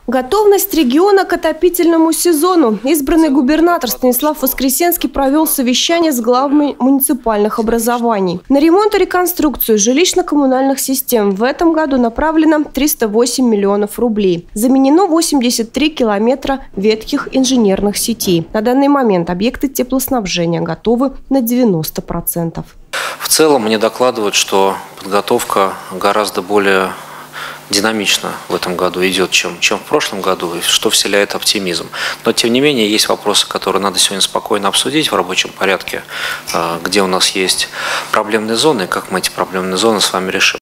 Готовность региона к отопительному сезону. Избранный губернатор Станислав Воскресенский провел совещание с главами муниципальных образований. На ремонт и реконструкцию жилищно-коммунальных систем в этом году направлено 308 миллионов рублей. Заменено 83 километра ветхих инженерных сетей. На данный момент объекты теплоснабжения готовы на 90%. В целом мне докладывают, что подготовка гораздо более динамично в этом году идет, чем в прошлом году, что вселяет оптимизм. Но, тем не менее, есть вопросы, которые надо сегодня спокойно обсудить в рабочем порядке, где у нас есть проблемные зоны, и как мы эти проблемные зоны с вами решим.